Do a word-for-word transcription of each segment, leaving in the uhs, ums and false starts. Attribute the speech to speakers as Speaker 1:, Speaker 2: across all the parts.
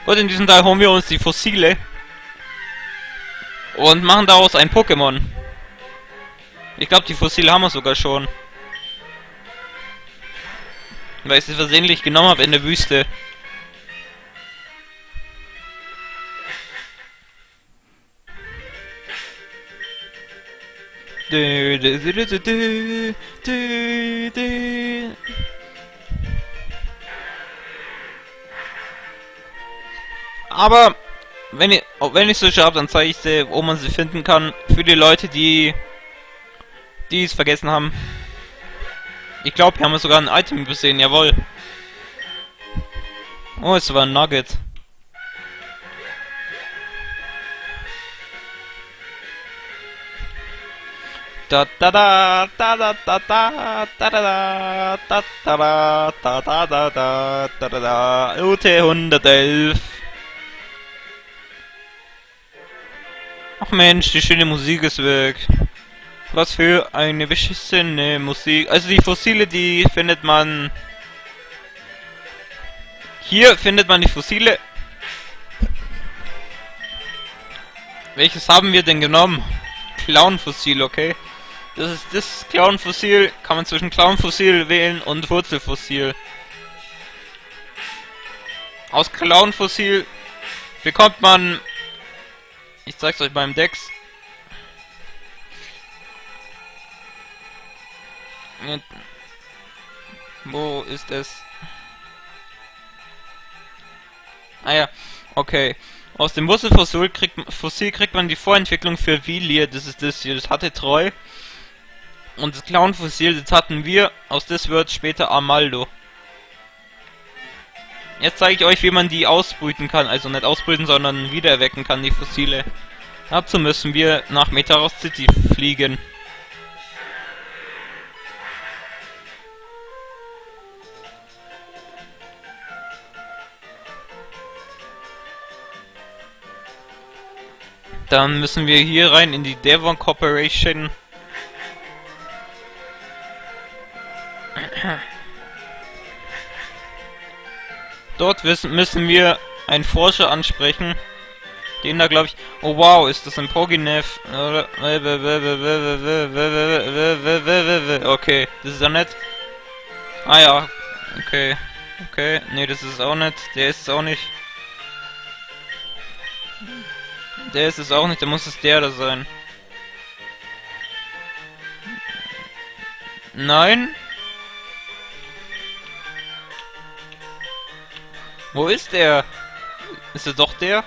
Speaker 1: Und in diesem Teil holen wir uns die Fossile und machen daraus ein Pokémon. Ich glaube, die Fossile haben wir sogar schon. Weil ich sie versehentlich genommen habe in der Wüste. Du, du, du, du, du, du, du. Aber wenn ich, wenn ich so habe, dann zeige ich sie, wo man sie finden kann. Für die Leute, die die es vergessen haben. Ich glaube, hier haben wir sogar ein Item gesehen, jawohl. Oh, es war ein Nugget. Da da da da da da da da da da da da da da da da da da da U T hundertelf. Ach Mensch, die schöne Musik ist weg. Was für eine beschissene Musik. Also die Fossile, die findet man... Hier findet man die Fossile. Welches haben wir denn genommen? Clown-Fossil, okay. Das ist das Clown-Fossil. Kann man zwischen Clown-Fossil wählen und Wurzelfossil. Aus Clown-Fossil bekommt man... Ich zeig's euch beim Dex. Wo ist es? Ah ja, okay. Aus dem Wurzelfossil kriegt, Fossil kriegt man die Vorentwicklung für Vilir, das ist das hier, das hatte Treu. Und das Clown-Fossil, das hatten wir, aus das wird später Amaldo. Jetzt zeige ich euch, wie man die ausbrüten kann, also nicht ausbrüten, sondern wiedererwecken kann, die Fossile. Dazu müssen wir nach Metaros City fliegen. Dann müssen wir hier rein in die Devon Corporation. Dort müssen wir einen Forscher ansprechen. Den da glaube ich... Oh wow, ist das ein Poginev? Okay, das ist ja nett. Ah ja, okay. Okay, nee, das ist auch nicht. Der ist es auch nicht. Der ist es auch nicht, da muss es der da sein. Nein? Wo ist der? Ist er doch der?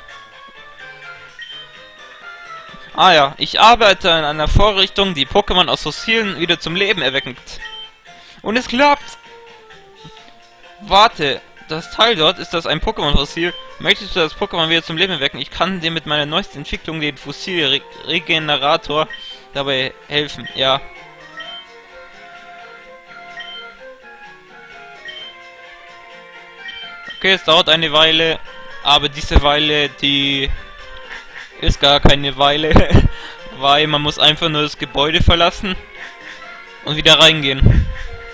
Speaker 1: Ah ja, ich arbeite an einer Vorrichtung, die Pokémon aus Fossilen wieder zum Leben erweckend. Und es klappt! Warte, das Teil dort, ist das ein Pokémon-Fossil? Möchtest du das Pokémon wieder zum Leben erwecken? Ich kann dir mit meiner neuesten Entwicklung, den Fossil-Regenerator, dabei helfen, ja. Okay, es dauert eine Weile, aber diese Weile, die ist gar keine Weile, weil man muss einfach nur das Gebäude verlassen und wieder reingehen.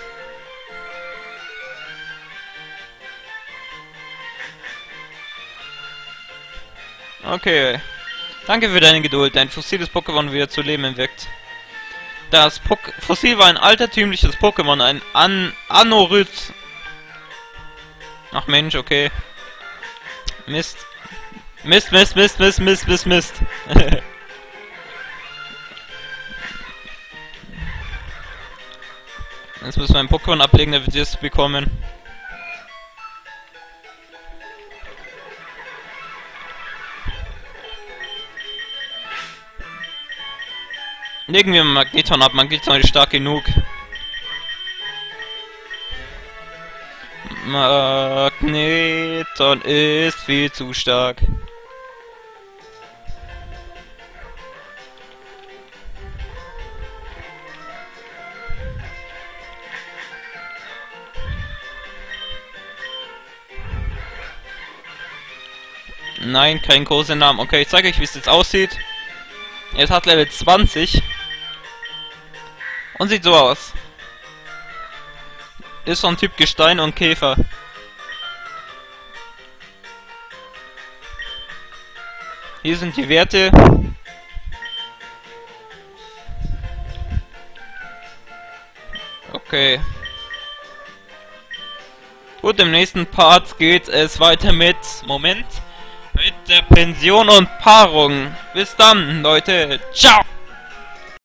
Speaker 1: Okay. Danke für deine Geduld. Dein fossiles Pokémon wieder zu Leben erweckt. Das Pok Fossil war ein altertümliches Pokémon, ein An Anorith. Ach Mensch, okay. Mist. Mist, Mist, Mist, Mist, Mist, Mist, Mist. Jetzt müssen wir ein Pokémon ablegen, damit wir es bekommen. Legen wir Magneton ab, Magneton ist stark genug. Magneton ist viel zu stark. Nein, kein Kosenamen. Okay, ich zeige euch, wie es jetzt aussieht. Es hat Level zwanzig. Und sieht so aus. Ist von Typ Gestein und Käfer. Hier sind die Werte. Okay. Gut, im nächsten Part geht es weiter mit, Moment, mit der Pension und Paarung. Bis dann, Leute. Ciao!